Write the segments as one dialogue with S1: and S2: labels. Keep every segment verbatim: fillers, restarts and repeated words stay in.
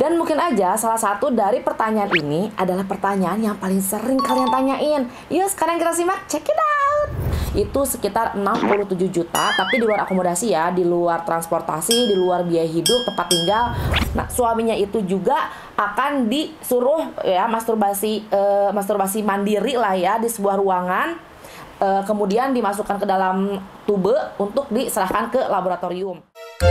S1: Dan mungkin aja salah satu dari pertanyaan ini adalah pertanyaan yang paling sering kalian tanyain. Yuk sekarang kita simak, check it out. Itu sekitar enam puluh tujuh juta, tapi di luar akomodasi ya, di luar transportasi, di luar biaya hidup, tempat tinggal. Nah, suaminya itu juga akan disuruh ya masturbasi eh, masturbasi mandiri lah ya di sebuah ruangan, eh, kemudian dimasukkan ke dalam tube untuk diserahkan ke laboratorium.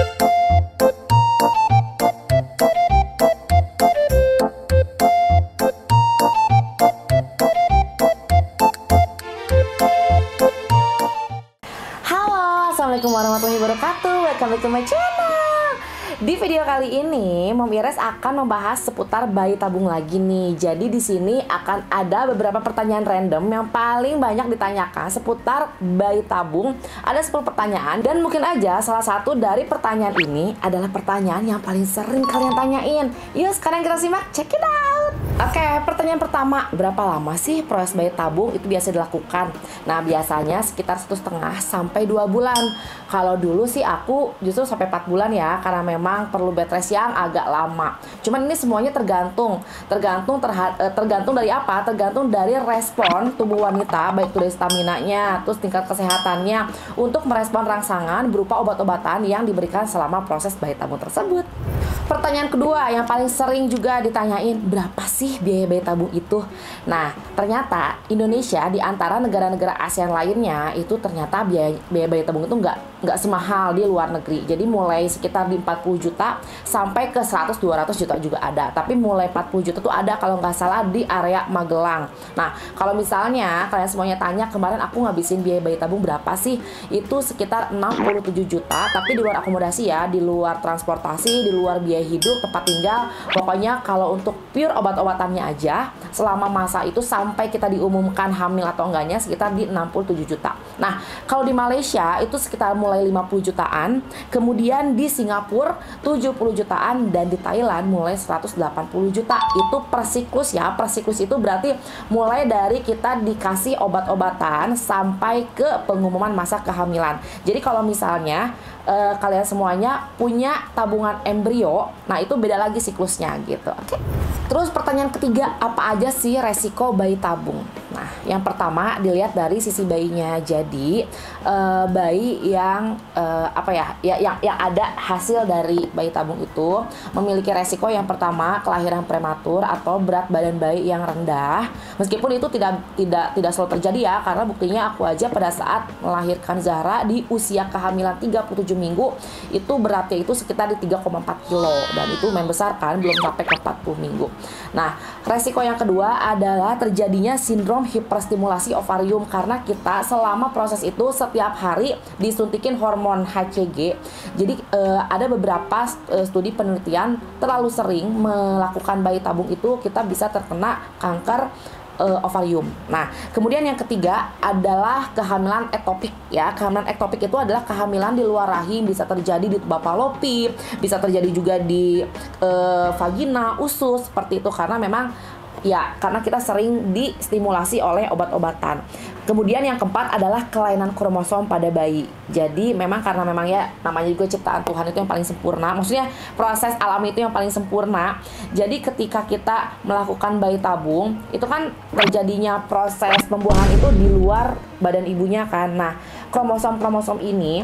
S1: Assalamualaikum warahmatullahi wabarakatuh. Welcome back to my channel. Di video kali ini, Mom Ires akan membahas seputar bayi tabung lagi nih. Jadi di sini akan ada beberapa pertanyaan random yang paling banyak ditanyakan seputar bayi tabung. Ada sepuluh pertanyaan dan mungkin aja salah satu dari pertanyaan ini adalah pertanyaan yang paling sering kalian tanyain. Yuk sekarang kita simak, check it out. Oke, pertanyaan pertama, berapa lama sih proses bayi tabung itu biasa dilakukan? Nah, biasanya sekitar satu setengah sampai dua bulan. Kalau dulu sih aku justru sampai empat bulan ya, karena memang perlu bed rest yang agak lama. Cuman ini semuanya tergantung, tergantung terha tergantung dari apa? Tergantung dari respon tubuh wanita, baik itu dari stamina-nya, terus tingkat kesehatannya untuk merespon rangsangan berupa obat-obatan yang diberikan selama proses bayi tabung tersebut. Pertanyaan kedua yang paling sering juga ditanyain, berapa sih biaya bayi tabung itu? Nah, ternyata Indonesia di antara negara-negara ASEAN lainnya itu ternyata biaya, biaya bayi tabung itu nggak nggak semahal di luar negeri. Jadi mulai sekitar di empat puluh juta sampai ke seratus dua ratus juta juga ada. Tapi mulai empat puluh juta tuh ada kalau nggak salah di area Magelang. Nah, kalau misalnya kalian semuanya tanya, kemarin aku ngabisin biaya bayi tabung berapa sih? Itu sekitar enam puluh tujuh juta, tapi di luar akomodasi ya, di luar transportasi, di luar biaya hidup, tempat tinggal. Pokoknya kalau untuk pure obat-obatannya aja selama masa itu sampai kita diumumkan hamil atau enggaknya sekitar di enam puluh tujuh juta. Nah, kalau di Malaysia itu sekitar mulai lima puluh jutaan, kemudian di Singapura tujuh puluh jutaan, dan di Thailand mulai seratus delapan puluh juta. Itu per siklus ya. Per siklus itu berarti mulai dari kita dikasih obat-obatan sampai ke pengumuman masa kehamilan. Jadi kalau misalnya Uh, kalian semuanya punya tabungan embrio, nah itu beda lagi siklusnya gitu. Oke. Terus pertanyaan ketiga, apa aja sih resiko bayi tabung? Nah, yang pertama dilihat dari sisi bayinya. Jadi uh, bayi yang uh, apa ya, ya yang yang ada hasil dari bayi tabung itu memiliki resiko yang pertama kelahiran prematur atau berat badan bayi yang rendah. Meskipun itu tidak tidak tidak selalu terjadi ya, karena buktinya aku aja pada saat melahirkan Zahra di usia kehamilan tiga puluh tujuh minggu itu beratnya itu sekitar di tiga koma empat kilo, dan itu membesar kan, belum sampai ke empat puluh minggu. Nah, resiko yang kedua adalah terjadinya sindrom hiperstimulasi ovarium, karena kita selama proses itu setiap hari disuntikin hormon H C G. Jadi eh, ada beberapa eh, studi penelitian terlalu sering melakukan bayi tabung itu kita bisa terkena kanker Uh, ovarium. Nah, kemudian yang ketiga adalah kehamilan ektopik ya. Kehamilan ektopik itu adalah kehamilan di luar rahim, bisa terjadi di tuba fallopi, bisa terjadi juga di uh, vagina, usus, seperti itu, karena memang ya karena kita sering distimulasi oleh obat-obatan. Kemudian yang keempat adalah kelainan kromosom pada bayi. Jadi memang karena memang ya namanya juga ciptaan Tuhan itu yang paling sempurna. Maksudnya proses alami itu yang paling sempurna. Jadi ketika kita melakukan bayi tabung, itu kan terjadinya proses pembuahan itu di luar badan ibunya kan. Nah, kromosom-kromosom ini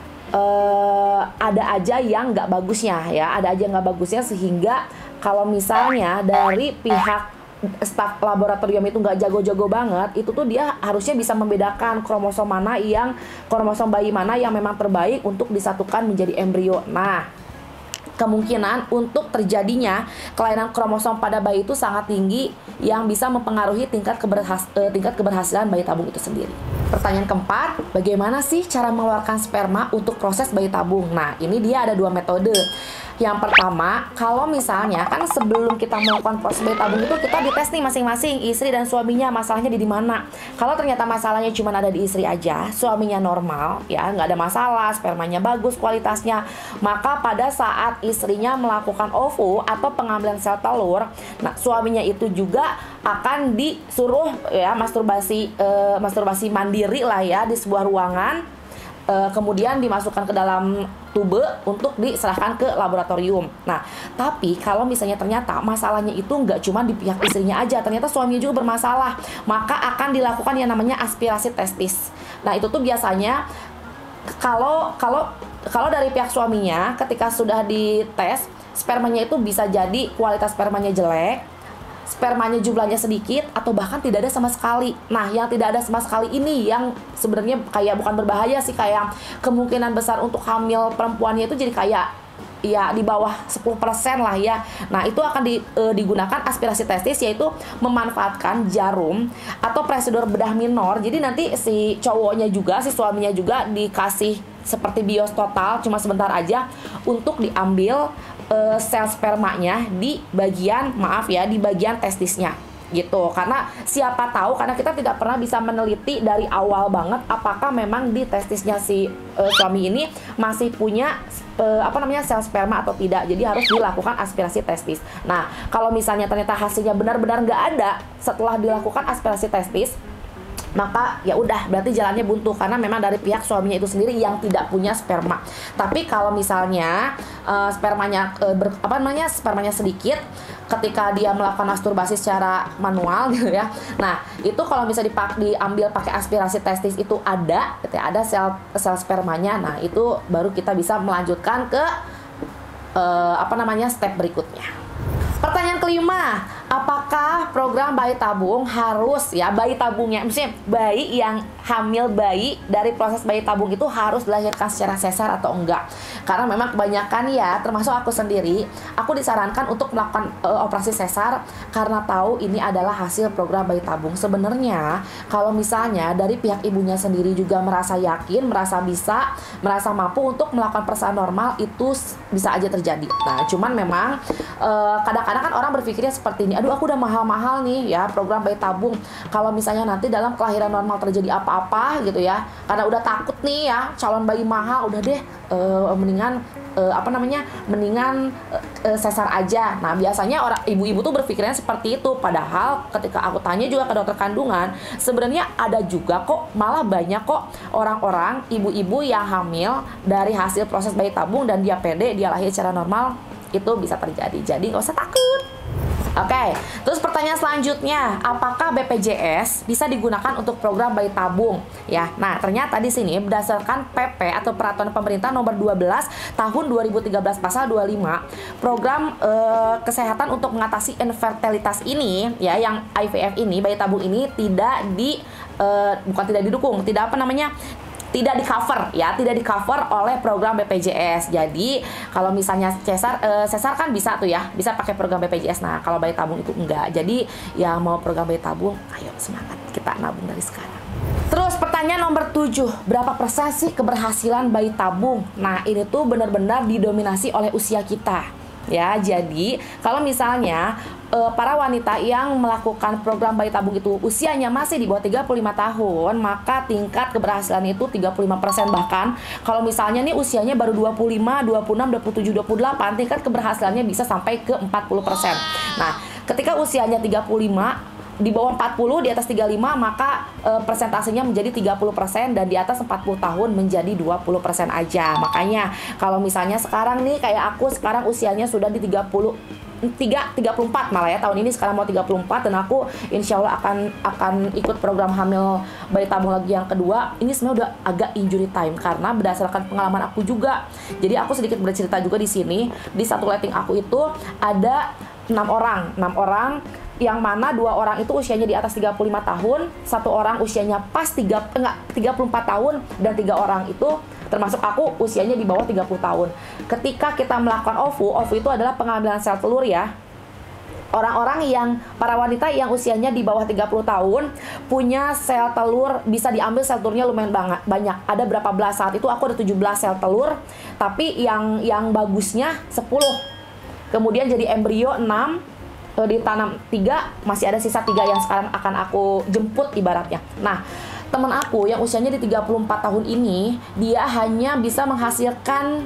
S1: uh, ada aja yang nggak bagusnya ya. Ada aja yang nggak bagusnya, sehingga kalau misalnya dari pihak staf laboratorium itu nggak jago-jago banget, itu tuh dia harusnya bisa membedakan kromosom mana yang kromosom bayi mana yang memang terbaik untuk disatukan menjadi embrio. Nah, kemungkinan untuk terjadinya kelainan kromosom pada bayi itu sangat tinggi, yang bisa mempengaruhi tingkat keberhas eh, tingkat keberhasilan bayi tabung itu sendiri. Pertanyaan keempat, bagaimana sih cara mengeluarkan sperma untuk proses bayi tabung? Nah, ini dia ada dua metode. Yang pertama, kalau misalnya kan sebelum kita melakukan proses bayi tabung itu kita dites nih masing-masing, istri dan suaminya masalahnya di mana. Kalau ternyata masalahnya cuma ada di istri aja, suaminya normal ya, nggak ada masalah, spermanya bagus kualitasnya, maka pada saat istrinya melakukan O V U atau pengambilan sel telur, nah suaminya itu juga akan disuruh ya masturbasi eh, masturbasi mandiri lah ya di sebuah ruangan, uh, kemudian dimasukkan ke dalam tube untuk diserahkan ke laboratorium. Nah, tapi kalau misalnya ternyata masalahnya itu nggak cuma di pihak istrinya aja, ternyata suaminya juga bermasalah, maka akan dilakukan yang namanya aspirasi testis. Nah, itu tuh biasanya kalau kalau kalau dari pihak suaminya ketika sudah dites, spermanya itu bisa jadi kualitas spermanya jelek, spermanya jumlahnya sedikit, atau bahkan tidak ada sama sekali. Nah, yang tidak ada sama sekali ini yang sebenarnya kayak bukan berbahaya sih, kayak kemungkinan besar untuk hamil perempuannya itu jadi kayak ya di bawah sepuluh persen lah ya. Nah, itu akan di, e, digunakan aspirasi testis, yaitu memanfaatkan jarum atau prosedur bedah minor. Jadi nanti si cowoknya juga, si suaminya juga dikasih seperti bios total cuma sebentar aja untuk diambil e, sel spermanya di bagian, maaf ya, di bagian testisnya gitu. Karena siapa tahu, karena kita tidak pernah bisa meneliti dari awal banget apakah memang di testisnya si e, suami ini masih punya e, apa namanya sel sperma atau tidak. Jadi harus dilakukan aspirasi testis. Nah, kalau misalnya ternyata hasilnya benar-benar nggak ada setelah dilakukan aspirasi testis, maka ya udah berarti jalannya buntu, karena memang dari pihak suaminya itu sendiri yang tidak punya sperma. Tapi kalau misalnya uh, spermanya uh, ber, apa namanya spermanya sedikit ketika dia melakukan masturbasi secara manual gitu ya. Nah, itu kalau bisa dipak diambil pakai aspirasi testis itu ada gitu ya, ada sel sel spermanya. Nah, itu baru kita bisa melanjutkan ke uh, apa namanya step berikutnya. Pertanyaan kelima, apakah program bayi tabung harus ya bayi tabungnya, maksudnya bayi yang hamil bayi dari proses bayi tabung itu harus dilahirkan secara sesar atau enggak? Karena memang kebanyakan ya, termasuk aku sendiri, aku disarankan untuk melakukan uh, operasi sesar karena tahu ini adalah hasil program bayi tabung. Sebenarnya kalau misalnya dari pihak ibunya sendiri juga merasa yakin, merasa bisa, merasa mampu untuk melakukan persalinan normal, itu bisa aja terjadi. Nah, cuman memang uh, kadang-kadang kan orang berpikirnya seperti ini, aduh aku udah mahal-mahal nih ya program bayi tabung, kalau misalnya nanti dalam kelahiran normal terjadi apa-apa gitu ya, karena udah takut nih ya calon bayi mahal, udah deh uh, mendingan uh, apa namanya mendingan uh, uh, sesar aja. Nah, biasanya orang ibu-ibu tuh berpikirnya seperti itu, padahal ketika aku tanya juga ke dokter kandungan, sebenarnya ada juga kok, malah banyak kok orang-orang ibu-ibu yang hamil dari hasil proses bayi tabung dan dia pede, dia lahir secara normal. Itu bisa terjadi, jadi nggak usah takut. Oke, terus pertanyaan selanjutnya, apakah B P J S bisa digunakan untuk program bayi tabung? Ya, nah ternyata di sini berdasarkan P P atau Peraturan Pemerintah Nomor dua belas Tahun dua ribu tiga belas Pasal dua puluh lima, program eh, kesehatan untuk mengatasi infertilitas ini, ya, yang I V F ini, bayi tabung ini tidak di eh, bukan tidak didukung, tidak apa namanya? tidak di cover ya, tidak di cover oleh program B P J S. Jadi kalau misalnya sesar, e, sesar kan bisa tuh ya, bisa pakai program B P J S. Nah, kalau bayi tabung itu enggak. Jadi ya mau program bayi tabung, ayo semangat kita nabung dari sekarang. Terus pertanyaan nomor tujuh, berapa persen sih keberhasilan bayi tabung? Nah, ini tuh benar-benar didominasi oleh usia kita. Ya, jadi kalau misalnya e, para wanita yang melakukan program bayi tabung itu usianya masih di bawah tiga puluh lima tahun, maka tingkat keberhasilan itu tiga puluh lima persen. Bahkan kalau misalnya nih usianya baru dua puluh lima, dua puluh enam, dua puluh tujuh, dua puluh delapan, tingkat keberhasilannya bisa sampai ke empat puluh persen. Nah, ketika usianya tiga puluh lima, di bawah empat puluh, di atas tiga puluh lima, maka e, persentasenya menjadi tiga puluh persen, dan di atas empat puluh tahun menjadi dua puluh persen aja. Makanya kalau misalnya sekarang nih kayak aku sekarang usianya sudah di tiga puluh tiga, tiga puluh empat malah ya, tahun ini sekarang mau tiga puluh empat, dan aku insya Allah akan akan ikut program hamil bayi tabung lagi yang kedua. Ini sebenarnya udah agak injury time karena berdasarkan pengalaman aku juga. Jadi aku sedikit bercerita juga di sini. Di satu letting aku itu ada enam orang, enam orang yang mana dua orang itu usianya di atas tiga puluh lima tahun, satu orang usianya pas tiga, enggak, tiga puluh empat tahun, dan tiga orang itu termasuk aku usianya di bawah tiga puluh tahun. Ketika kita melakukan O V U, O V U itu adalah pengambilan sel telur ya. Orang-orang yang, para wanita yang usianya di bawah tiga puluh tahun punya sel telur, bisa diambil sel telurnya lumayan banget, banyak. Ada berapa belas, saat itu aku ada tujuh belas sel telur, tapi yang yang bagusnya sepuluh. Kemudian jadi embrio enam, ditanam tiga, masih ada sisa tiga yang sekarang akan aku jemput ibaratnya. Nah, teman aku yang usianya di tiga puluh empat tahun ini, dia hanya bisa menghasilkan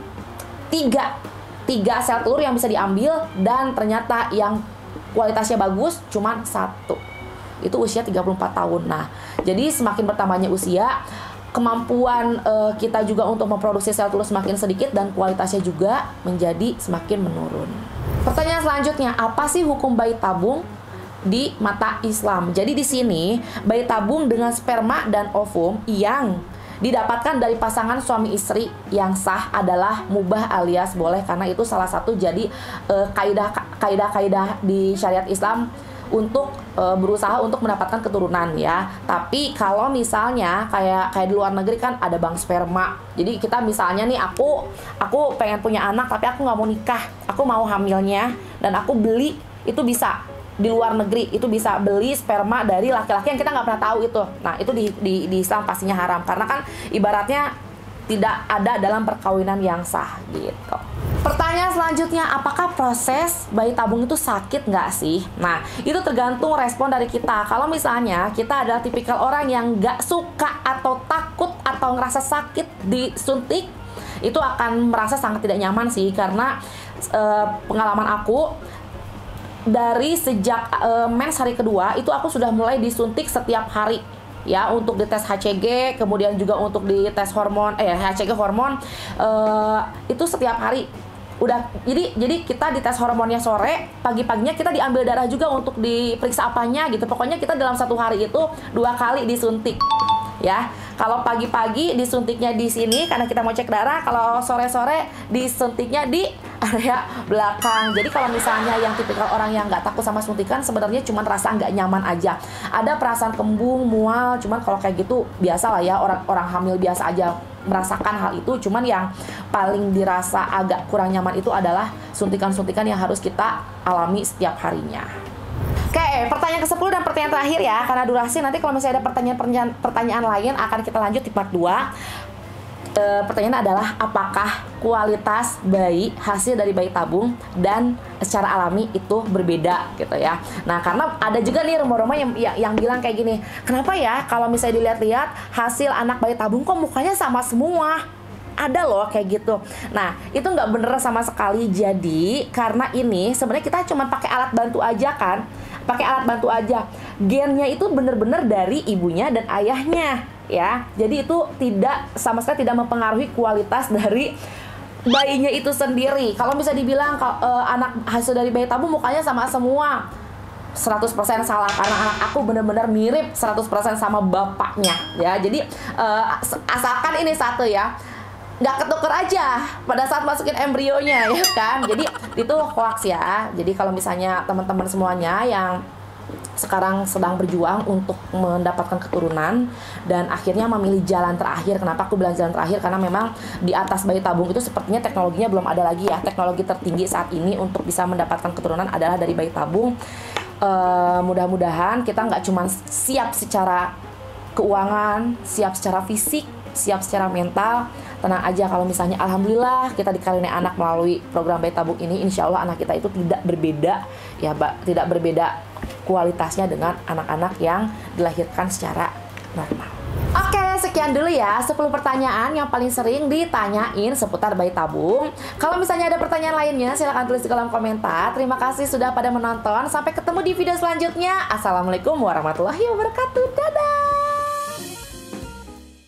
S1: tiga tiga sel telur yang bisa diambil, dan ternyata yang kualitasnya bagus cuman satu. Itu usia tiga puluh empat tahun. Nah, jadi semakin bertambahnya usia, kemampuan uh, kita juga untuk memproduksi sel telur semakin sedikit dan kualitasnya juga menjadi semakin menurun. Pertanyaan selanjutnya, apa sih hukum bayi tabung di mata Islam? Jadi di sini bayi tabung dengan sperma dan ovum yang didapatkan dari pasangan suami istri yang sah adalah mubah alias boleh, karena itu salah satu jadi uh, kaidah kaidah kaidah di syariat Islam untuk uh, berusaha untuk mendapatkan keturunan ya. Tapi kalau misalnya kayak kayak di luar negeri kan ada bank sperma. Jadi kita misalnya nih aku aku pengen punya anak tapi aku nggak mau nikah, aku mau hamilnya dan aku beli, itu bisa. Di luar negeri itu bisa beli sperma dari laki-laki yang kita nggak pernah tahu itu. Nah itu di, di, di Islam pastinya haram, karena kan ibaratnya tidak ada dalam perkawinan yang sah gitu. Pertanyaan selanjutnya, apakah proses bayi tabung itu sakit nggak sih? Nah itu tergantung respon dari kita. Kalau misalnya kita adalah tipikal orang yang nggak suka atau takut atau ngerasa sakit disuntik, itu akan merasa sangat tidak nyaman sih, karena e, pengalaman aku dari sejak uh, mens hari kedua itu aku sudah mulai disuntik setiap hari ya, untuk dites H C G, kemudian juga untuk dites hormon eh H C G hormon uh, itu setiap hari. Udah jadi jadi kita dites hormonnya sore, pagi-paginya kita diambil darah juga untuk diperiksa apanya gitu. Pokoknya kita dalam satu hari itu dua kali disuntik ya. Kalau pagi-pagi disuntiknya di sini karena kita mau cek darah, kalau sore-sore disuntiknya di area belakang. Jadi kalau misalnya yang tipikal orang yang nggak takut sama suntikan, sebenarnya cuma rasa nggak nyaman aja. Ada perasaan kembung, mual, cuman kalau kayak gitu biasa lah ya, orang-orang hamil biasa aja merasakan hal itu. Cuman yang paling dirasa agak kurang nyaman itu adalah suntikan-suntikan yang harus kita alami setiap harinya. Oke, pertanyaan ke sepuluh dan pertanyaan terakhir ya, karena durasi nanti kalau misalnya ada pertanyaan-pertanyaan pertanyaan lain akan kita lanjut di part dua. E, pertanyaan adalah, apakah kualitas bayi hasil dari bayi tabung dan secara alami itu berbeda gitu ya. Nah, karena ada juga nih rumor-rumor yang, yang yang bilang kayak gini, kenapa ya kalau misalnya dilihat-lihat hasil anak bayi tabung kok mukanya sama semua? Ada loh kayak gitu. Nah itu nggak bener sama sekali. Jadi karena ini sebenarnya kita cuma pakai alat bantu aja kan, pakai alat bantu aja. Gennya itu bener-bener dari ibunya dan ayahnya ya. Jadi itu tidak sama sekali tidak mempengaruhi kualitas dari bayinya itu sendiri. Kalau bisa dibilang kalau uh, anak hasil dari bayi tabung mukanya sama semua, seratus persen salah, karena anak aku bener-bener mirip seratus persen sama bapaknya ya. Jadi uh, asalkan ini satu ya, nggak ketuker aja pada saat masukin embrionya ya kan. Jadi itu hoax ya. Jadi kalau misalnya teman-teman semuanya yang sekarang sedang berjuang untuk mendapatkan keturunan dan akhirnya memilih jalan terakhir. Kenapa aku bilang jalan terakhir? Karena memang di atas bayi tabung itu sepertinya teknologinya belum ada lagi ya. Teknologi tertinggi saat ini untuk bisa mendapatkan keturunan adalah dari bayi tabung. E, mudah-mudahan kita nggak cuma siap secara keuangan, siap secara fisik, siap secara mental. Tenang aja kalau misalnya alhamdulillah kita dikaruniai anak melalui program bayi tabung ini, insya Allah anak kita itu tidak berbeda ya, Mbak, tidak berbeda kualitasnya dengan anak-anak yang dilahirkan secara normal. Oke, sekian dulu ya sepuluh pertanyaan yang paling sering ditanyain seputar bayi tabung. Kalau misalnya ada pertanyaan lainnya silahkan tulis di kolom komentar. Terima kasih sudah pada menonton. Sampai ketemu di video selanjutnya. Assalamualaikum warahmatullahi wabarakatuh. Dadah.